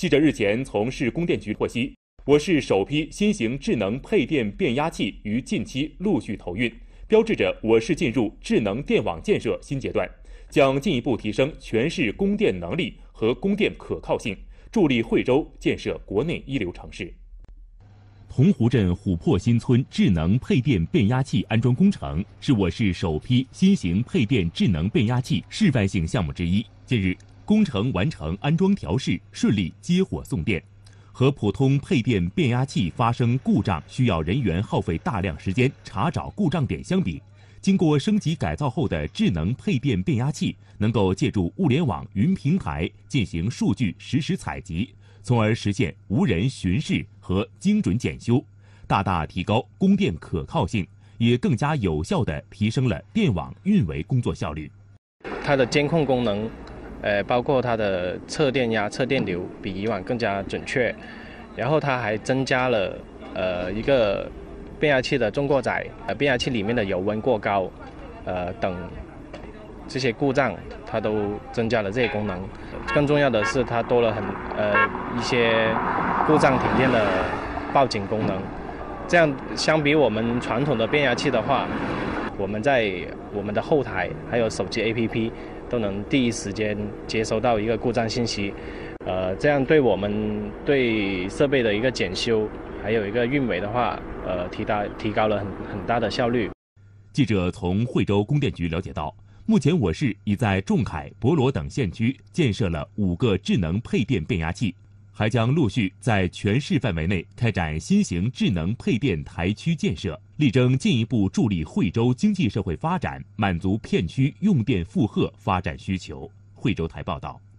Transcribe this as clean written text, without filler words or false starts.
记者日前从市供电局获悉，我市首批新型智能配电变压器于近期陆续投运，标志着我市进入智能电网建设新阶段，将进一步提升全市供电能力和供电可靠性，助力惠州建设国内一流城市。桐湖镇琥珀新村智能配电变压器安装工程是我市首批新型配电智能变压器示范性项目之一。近日，工程完成安装调试，顺利接火送电。和普通配电变压器发生故障需要人员耗费大量时间查找故障点相比，经过升级改造后的智能配电变压器能够借助物联网云平台进行数据实时采集，从而实现无人巡视和精准检修，大大提高供电可靠性，也更加有效地提升了电网运维工作效率。 它的监控功能，包括它的测电压、测电流比以往更加准确，然后它还增加了一个变压器的重过载，变压器里面的油温过高，等这些故障，它都增加了这些功能。更重要的是，它多了一些故障停电的报警功能。这样相比我们传统的变压器的话，我们在我们的后台还有手机 APP 都能第一时间接收到一个故障信息，这样对我们对设备的一个检修还有一个运维的话，提高了很大的效率。 记者从惠州供电局了解到，目前我市已在仲恺、博罗等县区建设了5个智能配电变压器，还将陆续在全市范围内开展新型智能配电台区建设，力争进一步助力惠州经济社会发展，满足片区用电负荷发展需求。惠州台报道。